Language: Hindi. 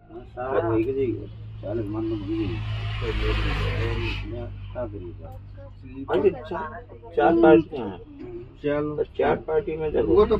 सारा हो गई जी 40 मन में हो गई चार पार्टियां हैं। चलो 4 पार्टी में जब